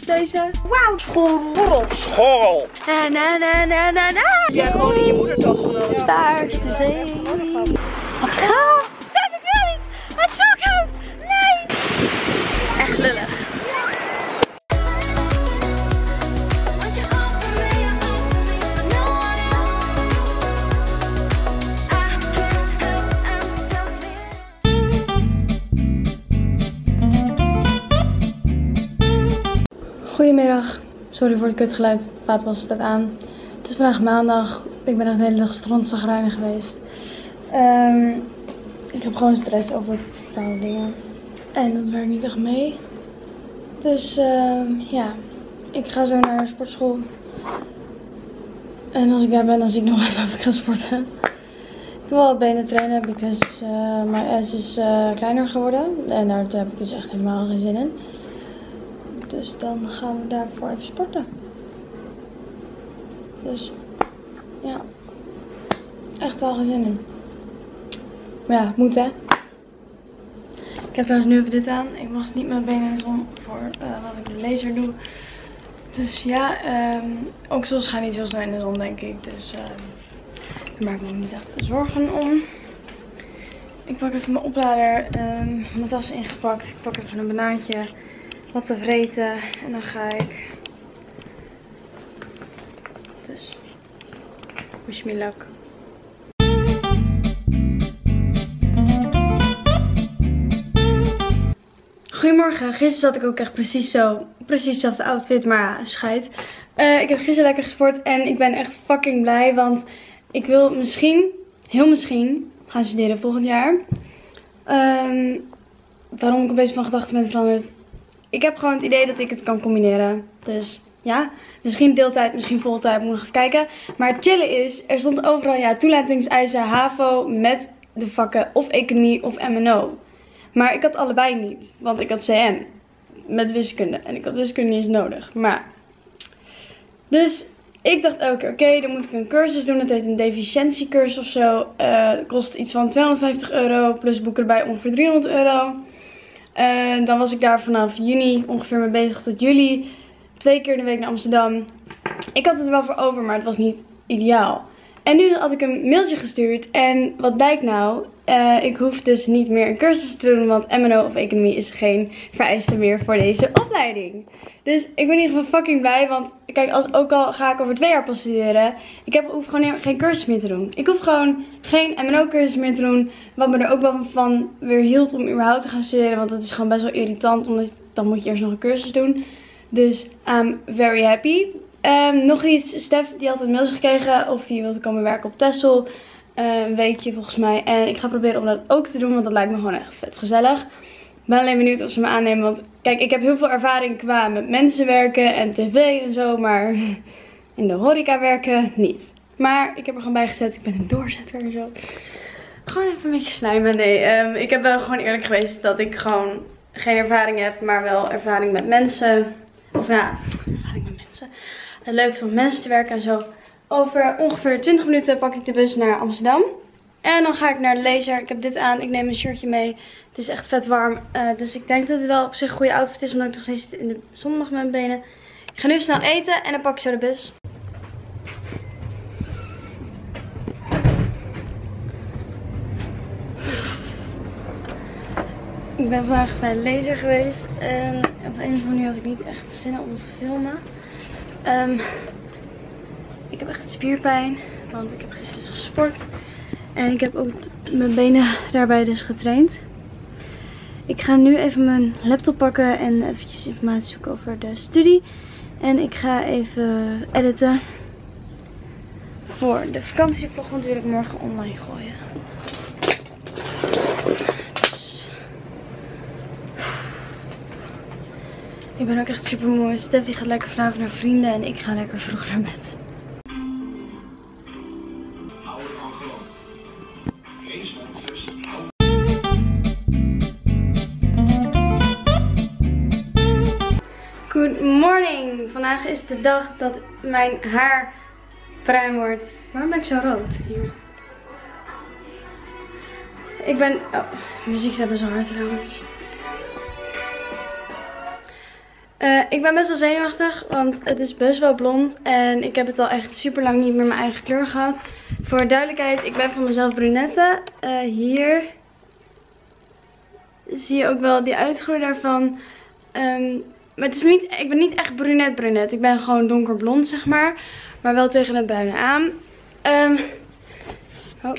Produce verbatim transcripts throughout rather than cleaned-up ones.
deze. Wauw, school. School. Na na na na na na. Ja, gewoon in je moedertas genomen. Daar is de zee. Wat gaaf. Nee, ik wil niet. Het is zo koud. Nee. Echt lullig. Goedemiddag. Sorry voor het kutgeluid. Water was staat aan. Het is vandaag maandag. Ik ben echt de hele dag strondzagrijnig geweest. Um, ik heb gewoon stress over bepaalde dingen. En dat werkt niet echt mee. Dus um, ja, ik ga zo naar de sportschool. En als ik daar ben, dan zie ik nog even of ik ga sporten. Ik wil wel benen trainen, because uh, mijn ass is uh, kleiner geworden. En daar heb ik dus echt helemaal geen zin in. Dus dan gaan we daarvoor even sporten. Dus ja, echt wel geen zin in. Maar ja, het moet hè. Ik heb trouwens nu even dit aan. Ik was niet met benen in de zon voor uh, wat ik de laser doe. Dus ja, um, ook zoals ga niet heel snel in de zon denk ik. Dus uh, daar maak ik me niet echt zorgen om. Ik pak even mijn oplader, um, mijn tas ingepakt. Ik pak even een banaantje. Wat te vreten en dan ga ik. Dus wish me luck. Goedemorgen, gisteren zat ik ook echt precies zo, precies dezelfde outfit, maar ja, scheid. Uh, ik heb gisteren lekker gesport en ik ben echt fucking blij, want ik wil misschien, heel misschien, gaan studeren volgend jaar. Um, waarom ik een beetje van gedachten ben veranderd. Ik heb gewoon het idee dat ik het kan combineren. Dus ja, misschien deeltijd, misschien voltijd, moet ik nog even kijken. Maar het chillen is, er stond overal ja, toelatingseisen HAVO met de vakken of economie of M en O. Maar ik had allebei niet, want ik had C M met wiskunde. En ik had wiskunde niet eens nodig. Maar dus ik dacht elke keer, oké, okay, dan moet ik een cursus doen. Dat heet een deficiëntiecursus of zo. Uh, dat kost iets van tweehonderdvijftig euro, plus boeken erbij ongeveer driehonderd euro. Uh, dan was ik daar vanaf juni ongeveer mee bezig tot juli. Twee keer in de week naar Amsterdam. Ik had het er wel voor over, maar het was niet ideaal. En nu had ik een mailtje gestuurd. En wat blijkt nou? Uh, ik hoef dus niet meer een cursus te doen. Want M en O of economie is geen vereiste meer voor deze opleiding. Dus ik ben in ieder geval fucking blij. Want kijk, als, ook al ga ik over twee jaar pas studeren. Ik heb, hoef gewoon geen cursus meer te doen. Ik hoef gewoon geen M en O cursus meer te doen. Wat me er ook wel van weer hield om überhaupt te gaan studeren. Want dat is gewoon best wel irritant. Omdat dan moet je eerst nog een cursus doen. Dus I'm very happy. Um, nog iets, Stef die had een mailtje gekregen of die wilde komen werken op Texel. Uh, een weekje volgens mij. En ik ga proberen om dat ook te doen, want dat lijkt me gewoon echt vet gezellig. Ik ben alleen benieuwd of ze me aannemen, want kijk, ik heb heel veel ervaring qua met mensen werken en tv en zo, maar in de horeca werken niet. Maar ik heb er gewoon bij gezet, ik ben een doorzetter en zo. Gewoon even een beetje slijmen. Nee, um, ik heb wel gewoon eerlijk geweest dat ik gewoon geen ervaring heb, maar wel ervaring met mensen. Of ja, ervaring met mensen. Het leuk is om met mensen te werken en zo. Over ongeveer twintig minuten pak ik de bus naar Amsterdam. En dan ga ik naar de laser. Ik heb dit aan. Ik neem een shirtje mee. Het is echt vet warm. Uh, dus ik denk dat het wel op zich een goede outfit is. Omdat ik nog steeds in de zon mag met mijn benen. Ik ga nu snel eten en dan pak ik zo de bus. Ik ben vandaag bij de laser geweest. En op een of andere manier had ik niet echt zin om te filmen. Um, ik heb echt spierpijn, want ik heb gisteren gesport. En ik heb ook mijn benen daarbij dus getraind. Ik ga nu even mijn laptop pakken en eventjes informatie zoeken over de studie. En ik ga even editen voor de vakantievlog, want die wil ik morgen online gooien. Dus ik ben ook echt super moe. Stef die gaat lekker vanavond naar vrienden en ik ga lekker vroeg naar bed. Good morning! Vandaag is de dag dat mijn haar bruin wordt. Waarom ben ik zo rood hier? Ik ben... Oh, muziek is best wel hard trouwens. Uh, ik ben best wel zenuwachtig, want het is best wel blond. En ik heb het al echt super lang niet meer mijn eigen kleur gehad. Voor duidelijkheid, ik ben van mezelf brunette. Uh, hier zie je ook wel die uitgroei daarvan. Um, maar het is niet, ik ben niet echt brunet brunet. Ik ben gewoon donkerblond, zeg maar. Maar wel tegen het bruine aan. Um, oh.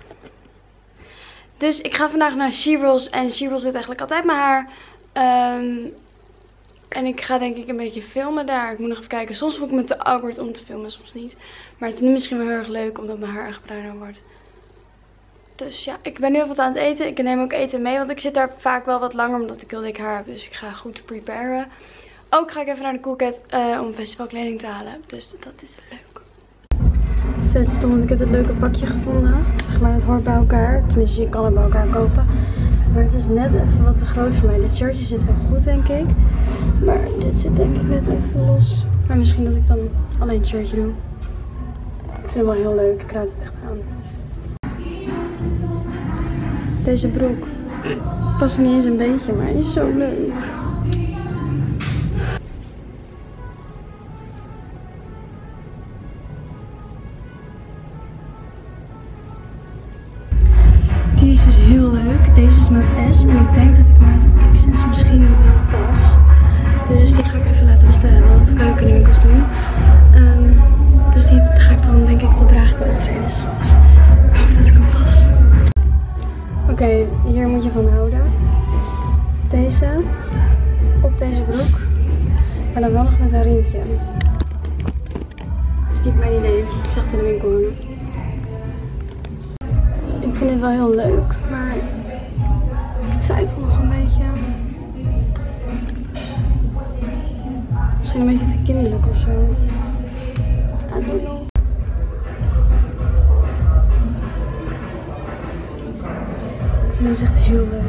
Dus ik ga vandaag naar She-Rolls. En She-Rolls doet eigenlijk altijd mijn haar. Um, en ik ga denk ik een beetje filmen daar. Ik moet nog even kijken. Soms voel ik me te awkward om te filmen, soms niet. Maar het is nu misschien wel heel erg leuk, omdat mijn haar echt bruiner wordt. Dus ja, ik ben nu alvast aan het eten. Ik neem ook eten mee, want ik zit daar vaak wel wat langer, omdat ik heel dik haar heb. Dus ik ga goed preparen. Ook ga ik even naar de Coolcat uh, om festivalkleding te halen. Dus dat is leuk. Vet stom, want ik heb het leuke pakje gevonden. Zeg maar, het hoort bij elkaar. Tenminste, je kan het bij elkaar kopen. Maar het is net even wat te groot voor mij. Dit shirtje zit wel goed, denk ik. Maar dit zit denk ik net even te los. Maar misschien dat ik dan alleen het shirtje doe. Ik vind hem wel heel leuk. Ik raad het echt aan. Deze broek past me niet eens een beetje, maar hij is zo leuk. Die is dus heel leuk. Deze is maat S en ik denk dat ik maat X S misschien wel pas. Dus die ga ik even laten bestellen, want dat kan ik in de winkels doen. Um, dus die ga ik dan denk ik wel dragen bij optredens. Ik hoop dat ik hem pas. Oké, okay, hier moet je van houden. Deze. Op deze broek. Maar dan wel nog met een riempje. Dat is niet mijn idee. Ik zag het in de winkel hangen. Ik vind het wel heel leuk, maar ik twijfel nog een beetje. Misschien een beetje te kinderlijk of zo. I don't know. Ik vind het echt heel leuk.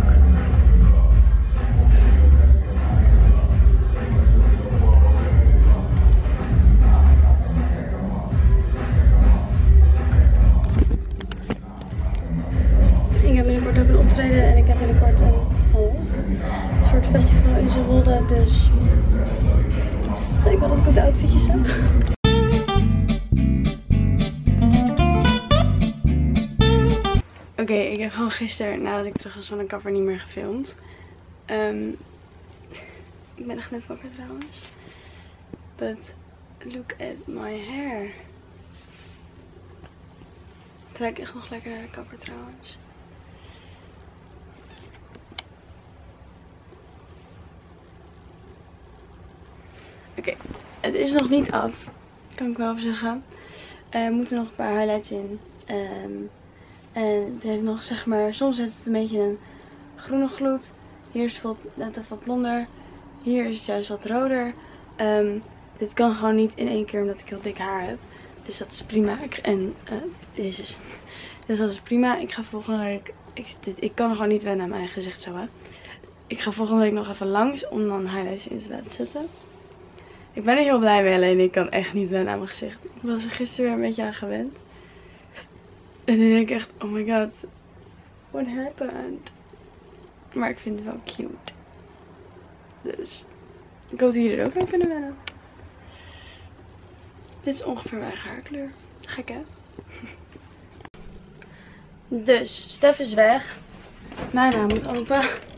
Ik heb binnenkort ook een optreden en ik heb binnenkort een, oh, een soort festival in Zeewolde, dus ik wil dat ik goed outfitjes heb. Oké, okay, ik heb gewoon gisteren, nadat ik terug was van een kapper, niet meer gefilmd. Um, ik ben echt net wakker trouwens. But look at my hair. Ik ruik echt nog lekker naar de kapper trouwens. Oké, okay, het is nog niet af. Kan ik wel even zeggen. Er moeten nog een paar highlights in. Um, En het heeft nog, zeg maar, soms heeft het een beetje een groene gloed. Hier is het wat, net even wat blonder. Hier is het juist wat roder. Um, dit kan gewoon niet in één keer omdat ik heel dik haar heb. Dus dat is prima. Ik, en uh, jezus. Dus dat is prima. Ik ga volgende week, ik, dit, ik kan gewoon niet wennen aan mijn eigen gezicht zo, hè. Ik ga volgende week nog even langs om dan highlights in te laten zetten. Ik ben er heel blij mee, alleen ik kan echt niet wennen aan mijn gezicht. Ik was er gisteren weer een beetje aan gewend. En nu denk ik echt, oh my god, what happened? Maar ik vind het wel cute. Dus, ik hoop dat jullie er ook aan kunnen wennen. Dit is ongeveer mijn haarkleur. Gek hè? Dus, Stef is weg. Mijn raam moet open.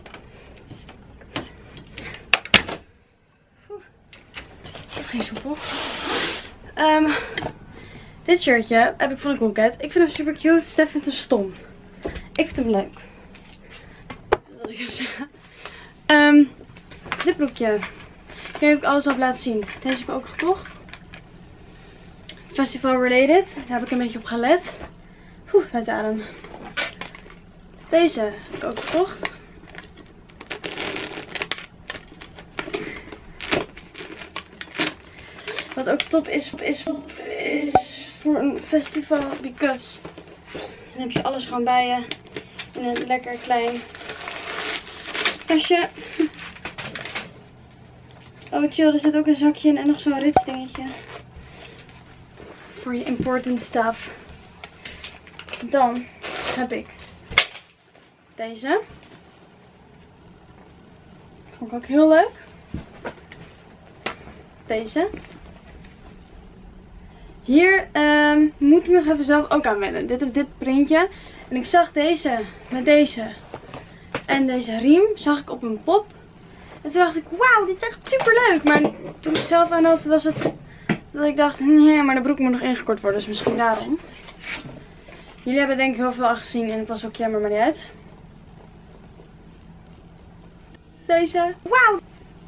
Dat is geen soepel. Um, Dit shirtje heb ik van de Coolcat. Ik vind hem super cute. Stef vindt hem stom. Ik vind hem leuk. Dat wil ik even zeggen. Um, dit broekje. Hier heb ik alles op laten zien. Deze heb ik ook gekocht. Festival related. Daar heb ik een beetje op gelet. Oeh, uit adem. Deze heb ik ook gekocht. Wat ook top is, is, is voor een festival, because dan heb je alles gewoon bij je in een lekker klein tasje. Oh chill, er zit ook een zakje in en nog zo'n ritsdingetje voor je important stuff. Dan heb ik deze. Vond ik ook heel leuk. Deze. Hier um, moet ik nog even zelf ook aan wennen. Dit op dit printje. En ik zag deze met deze en deze riem zag ik op een pop. En toen dacht ik, wauw, dit is echt super leuk. Maar toen ik het zelf aan had, was het dat ik dacht, nee, maar de broek moet nog ingekort worden. Dus misschien daarom. Jullie hebben denk ik heel veel al gezien en het was ook jammer, maar niet uit. Deze, wauw.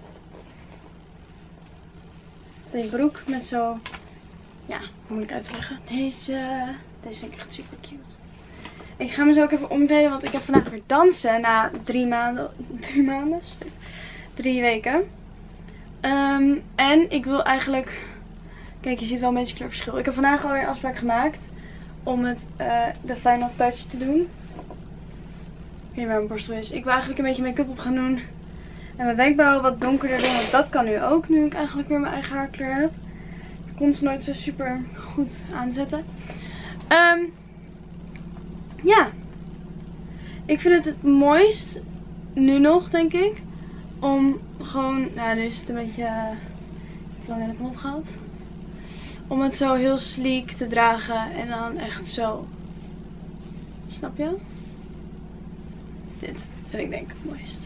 Deze broek met zo, ja, hoe moet ik het uitleggen? Deze, deze vind ik echt super cute. Ik ga me zo ook even omkleden, want ik heb vandaag weer dansen na drie maanden, drie maanden, drie weken. Um, en ik wil eigenlijk, kijk je ziet wel een beetje kleurverschil. Ik heb vandaag alweer een afspraak gemaakt om het, uh, de final touch te doen. Ik weet niet waar mijn borstel is. Ik wil eigenlijk een beetje make-up op gaan doen. En mijn wenkbrauwen wat donkerder doen, want dat kan nu ook, nu ik eigenlijk weer mijn eigen haarkleur heb. Ik kon ze nooit zo super goed aanzetten. Um, ja, ik vind het het mooist, nu nog denk ik, om gewoon, nou nu is het een beetje uh, te lang in het mond gehad. Om het zo heel sleek te dragen en dan echt zo, snap je? Dit vind ik denk ik het mooist.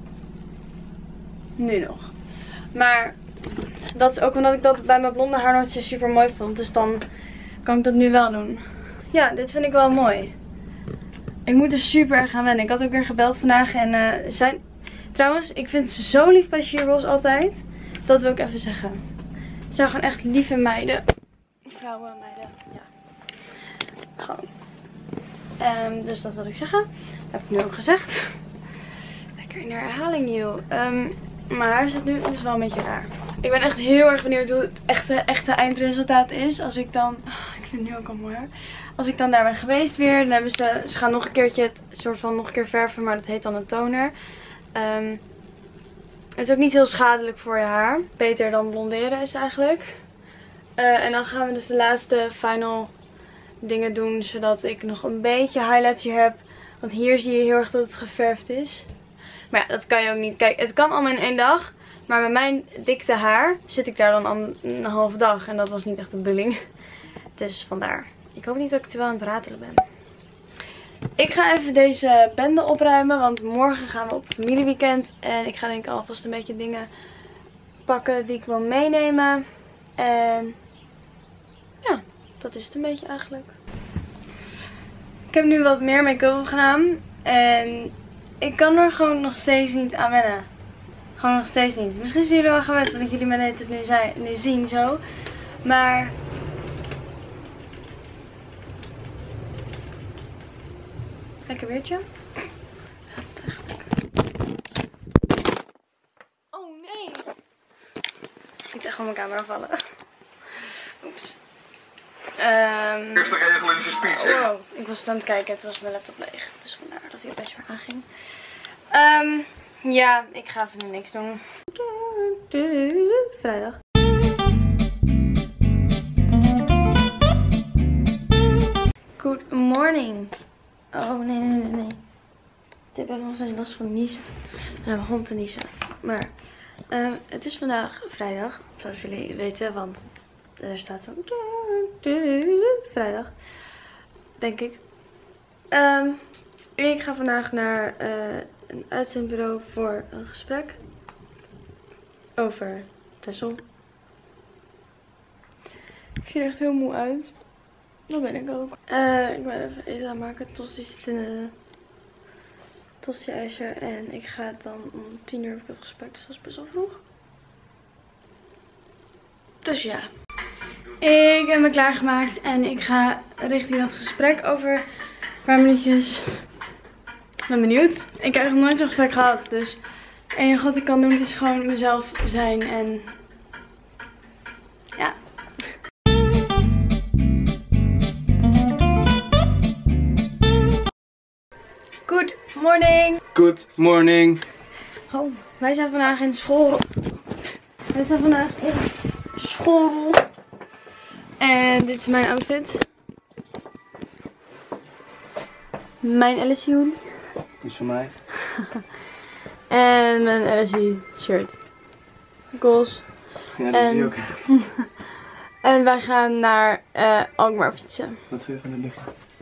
Nu nog. Maar dat is ook omdat ik dat bij mijn blonde haar nooit zo super mooi vond. Dus dan kan ik dat nu wel doen. Ja, dit vind ik wel mooi. Ik moet er super erg aan wennen. Ik had ook weer gebeld vandaag. En uh, zijn... Trouwens, ik vind ze zo lief bij Shearwash altijd. Dat wil ik even zeggen. Ze zijn gewoon echt lieve meiden. Vrouwen, meiden. Ja. Gewoon. Um, dus dat wil ik zeggen. Dat heb ik nu ook gezegd. Lekker in de herhaling, joh. Um, Mijn haar zit nu dus wel een beetje raar. Ik ben echt heel erg benieuwd hoe het echte, echte eindresultaat is. Als ik dan... Oh, ik vind het nu ook al mooi. Als ik dan daar ben geweest weer. Dan hebben ze... Ze gaan nog een keertje het soort van nog een keer verven. Maar dat heet dan een toner. Um, het is ook niet heel schadelijk voor je haar. Beter dan blonderen is het eigenlijk. Uh, en dan gaan we dus de laatste final dingen doen. Zodat ik nog een beetje highlights hier heb. Want hier zie je heel erg dat het geverfd is. Maar ja, dat kan je ook niet. Kijk, het kan allemaal in één dag. Maar bij mijn dikte haar zit ik daar dan al een halve dag. En dat was niet echt de bedoeling. Dus vandaar. Ik hoop niet dat ik te wel aan het ratelen ben. Ik ga even deze bende opruimen. Want morgen gaan we op familieweekend. En ik ga denk ik alvast een beetje dingen pakken die ik wil meenemen. En ja, dat is het een beetje eigenlijk. Ik heb nu wat meer make-up gedaan. En ik kan er gewoon nog steeds niet aan wennen. Gewoon nog steeds niet. Misschien zijn jullie wel gewend, omdat jullie me net het nu, zijn, nu zien zo. Maar lekker weertje. Gaat het eigenlijk? Oh nee! Ik echt gewoon mijn camera vallen. Oeps. Um, Eerste regel in zijn speech. Wow, ik was aan het kijken, het was mijn laptop leeg. Dus vandaar dat hij een beetje weer aanging. Um, ja, ik ga even niks doen. Vrijdag. Good morning. Oh nee, nee, nee, nee. Ik heb nog steeds last van niezen. En een hond te niezen. Maar uh, het is vandaag vrijdag, zoals jullie weten, want er staat zo vrijdag, denk ik. Um, ik ga vandaag naar uh, een uitzendbureau voor een gesprek over Texel. Ik zie er echt heel moe uit. Dat ben ik ook. Uh, ik ben even eten aan maken. Tosti zit in de tosti-ijzer. En ik ga dan om tien uur heb ik het gesprek. Dus dat is best wel vroeg. Dus ja. Ik heb me klaargemaakt. En ik ga richting dat gesprek over een paar minuutjes. Ik ben benieuwd. Ik heb nog nooit zo'n gesprek gehad. Dus het enige wat ik kan doen is gewoon mezelf zijn. En ja. Good morning. Good morning. Oh, wij zijn vandaag in school. Wij zijn vandaag in school. En dit is mijn outfit. Mijn L S U. Die is van mij. En mijn L S U shirt. Goals. Ja, dat En- zie je ook echt. En wij gaan naar uh, Alkmaar fietsen. Wat wil je van de luchtje?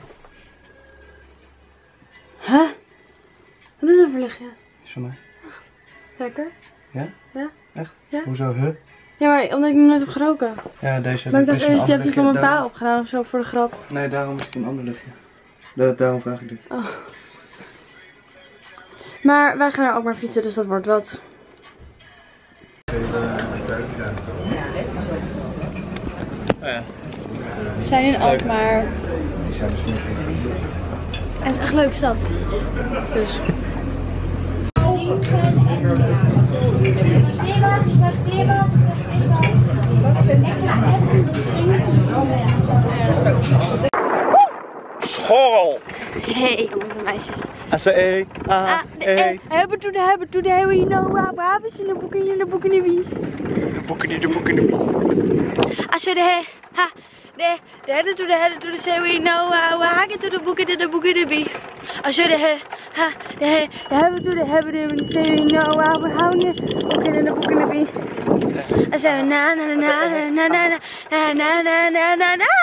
Huh? Wat is dat voor luchtje? Is van mij. Lekker. Ja? Ja. Echt? Ja. Hoezo, huh? Ja, maar omdat ik nog nooit heb geroken. Ja, deze Maar ik dit dacht is een eerst, je ander hebt die van luchtje. mijn pa Daar- opgedaan of zo voor de grap. Nee, daarom is het een ander luchtje. Da daarom vraag ik dit. Oh. Maar wij gaan naar Alkmaar fietsen, dus dat wordt wat. Oh ja. We zijn in Alkmaar. En het is echt een leuke stad. Dus. School! Hey jongens en meisjes. A C E A E. Hebben to de hebben to de hebben you know waar hebben ze in de boeken in de boeken in de wie. De boeken niet, de boeken niet. Als je de he ha de de hebben to de hebben to de say we know waar waar get to de boeken in de boeken in de wie. Als je de he ha de he de hebben to de hebben de say we know waar we houden boeken in de boeken in de wie. Als je na na na na na na na na na na na na.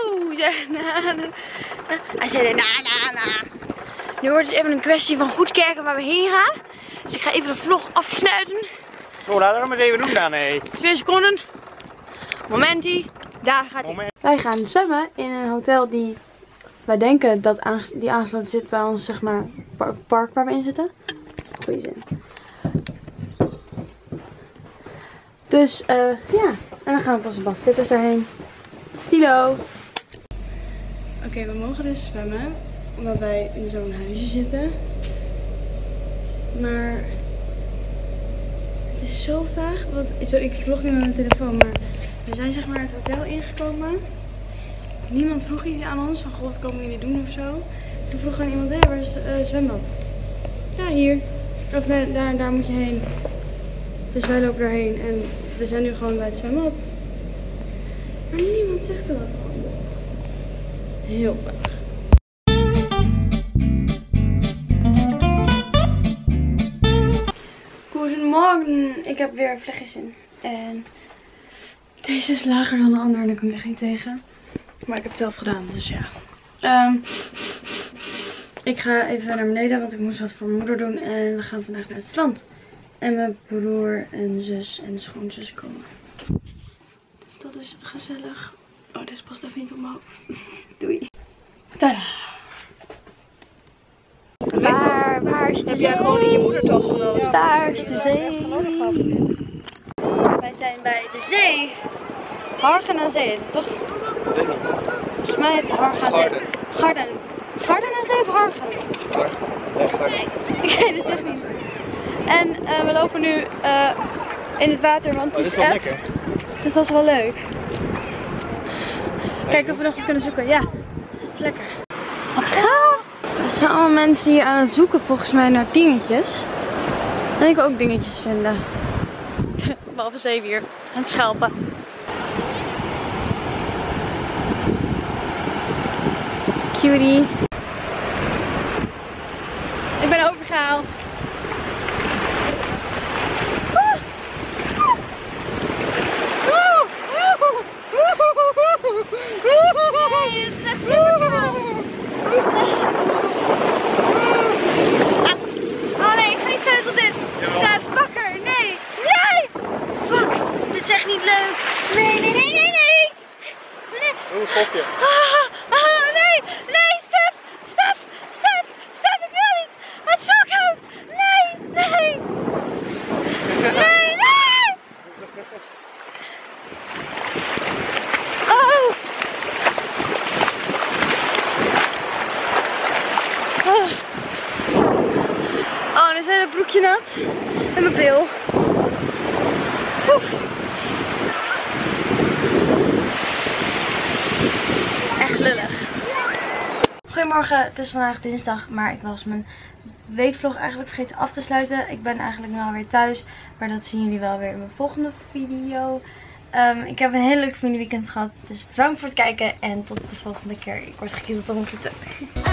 Als je de na na na. Nu wordt het even een kwestie van goed kijken waar we heen gaan. Dus ik ga even de vlog afsluiten. Oh, laten we maar eens even doen dan, hé. Twee seconden. Momentie. Daar gaat hij. Moment. Wij gaan zwemmen in een hotel die wij denken dat aanges die aangesloten zit bij ons, zeg maar, par park waar we in zitten. Goeie zin. Dus uh, ja, en dan gaan we pas een badslippers daarheen. Stilo. Oké, okay, we mogen dus zwemmen omdat wij in zo'n huisje zitten. Maar het is zo vaag. Wat, zo, ik vlog nu met mijn telefoon, maar we zijn zeg maar het hotel ingekomen. Niemand vroeg iets aan ons van, god, wat komen jullie doen of zo. Toen vroeg gewoon iemand, hé, hey, waar is het uh, zwembad? Ja, hier. Of nee, daar, daar moet je heen. Dus wij lopen daarheen en we zijn nu gewoon bij het zwembad. Maar niemand zegt er wat van. Heel vaag. Goedemorgen. Ik heb weer vlechtjes in. En deze is lager dan de andere en daar kan ik echt niet tegen. Maar ik heb het zelf gedaan, dus ja. Um, ik ga even naar beneden, want ik moest wat voor mijn moeder doen. En we gaan vandaag naar het strand. En mijn broer en zus en schoonzus komen. Dus dat is gezellig. Oh, deze past even niet op mijn hoofd. Doei. Tada! Waar, waar is de zee? Heb jij gewoon in je moedertas genomen? Daar is de zee. Wij zijn bij de zee. Hargen aan Zee heet het toch? Volgens mij heet het Hargen aan Zee. Garden. Garden aan Zee of Hargen? Ik weet het echt niet. En uh, we lopen nu uh, in het water, want het is wel lekker. Dus dat is wel leuk. Kijken of we nog wat kunnen zoeken. Ja, het is lekker. Wat gaaf! Er zijn allemaal mensen hier aan het zoeken volgens mij naar dingetjes. En ik wil ook dingetjes vinden. Behalve zeewier en schelpen. Cutie. Ik ben overgehaald. Nee, het is echt super gaaf. Oh nee, ik ga niet verder tot dit. Stef, fucker, nee, nee. Fuck, dit is echt niet leuk. Nee, nee, nee, nee, nee. Nee. Oeh, kopje. Ah, ah, nee, nee, Stef, Stef, Stef, Stef, ik wil niet. Het is zo koud. Nee, nee. Nee, nee. Oh. Oh. Oh, nu zijn mijn broekje nat. En mijn bil. Oeh. Echt lullig. Goedemorgen, het is vandaag dinsdag, maar ik was mijn weekvlog eigenlijk vergeten af te sluiten. Ik ben eigenlijk nu alweer thuis, maar dat zien jullie wel weer in mijn volgende video. Um, ik heb een hele leuk familieweekend gehad, dus bedankt voor het kijken en tot de volgende keer. Ik word gekieteld op mijn voeten.